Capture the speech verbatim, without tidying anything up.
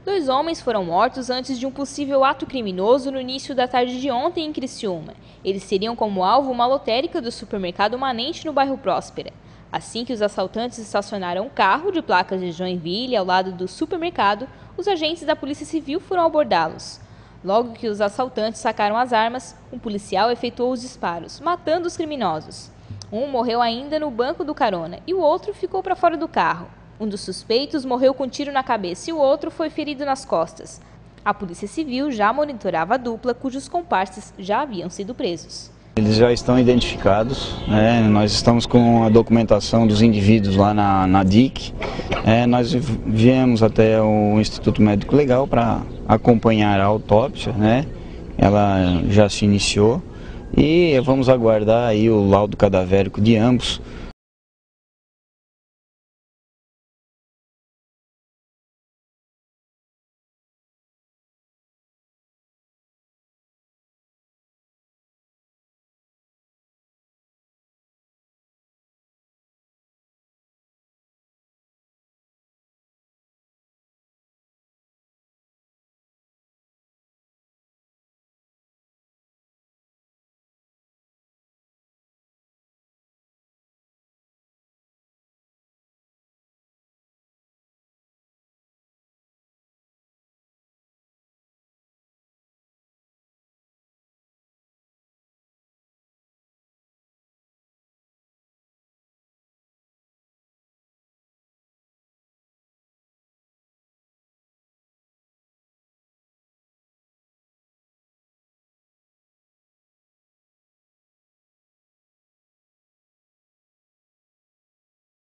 Dois homens foram mortos antes de um possível ato criminoso no início da tarde de ontem em Criciúma. Eles teriam como alvo uma lotérica do supermercado Manente no bairro Próspera. Assim que os assaltantes estacionaram um carro de placas de Joinville ao lado do supermercado, os agentes da Polícia Civil foram abordá-los. Logo que os assaltantes sacaram as armas, um policial efetuou os disparos, matando os criminosos. Um morreu ainda no banco do carona e o outro ficou para fora do carro. Um dos suspeitos morreu com um tiro na cabeça e o outro foi ferido nas costas. A Polícia Civil já monitorava a dupla, cujos comparsas já haviam sido presos. Eles já estão identificados, né? Nós estamos com a documentação dos indivíduos lá na, na D I C. É, nós viemos até o Instituto Médico Legal para acompanhar a autópsia, né? Ela já se iniciou e vamos aguardar aí o laudo cadavérico de ambos